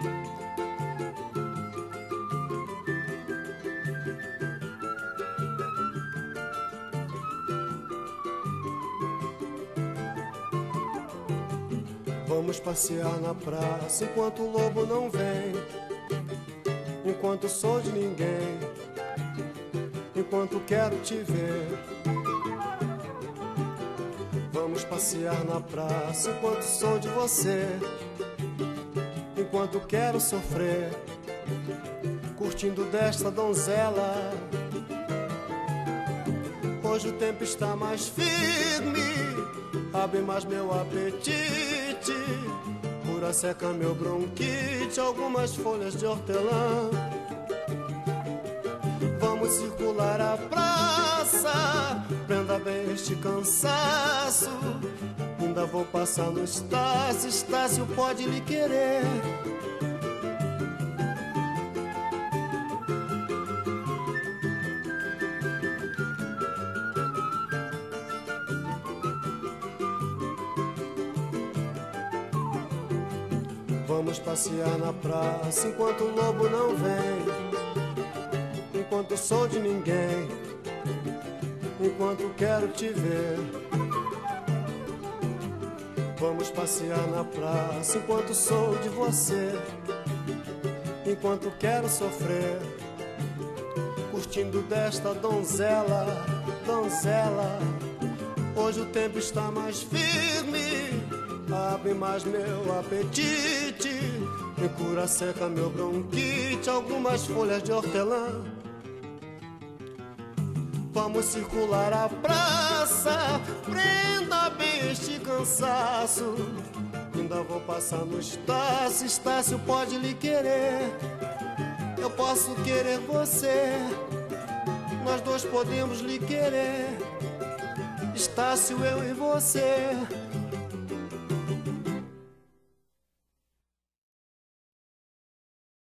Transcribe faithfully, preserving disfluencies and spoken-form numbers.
Vamos passear na praça enquanto o lobo não vem, enquanto sou de ninguém, enquanto quero te ver. Vamos passear na praça enquanto sou de você, enquanto quero sofrer, curtindo desta donzela. Hoje o tempo está mais firme, abre mais meu apetite, cura seca meu bronquite, algumas folhas de hortelã. Vamos circular a praça, prenda bem este cansaço. Ainda vou passar no Estácio, Estácio pode lhe querer. Vamos passear na praça enquanto o lobo não vem, enquanto sou de ninguém, enquanto quero te ver. Vamos passear na praça enquanto sou de você, enquanto quero sofrer, curtindo desta donzela, donzela. Hoje o tempo está mais firme, abre mais meu apetite, me cura seca meu bronquite, algumas folhas de hortelã. Vamos circular a praça, prenda bem este cansaço. Ainda vou passar no Estácio, Estácio pode lhe querer. Eu posso querer você, nós dois podemos lhe querer. Estácio, eu e você.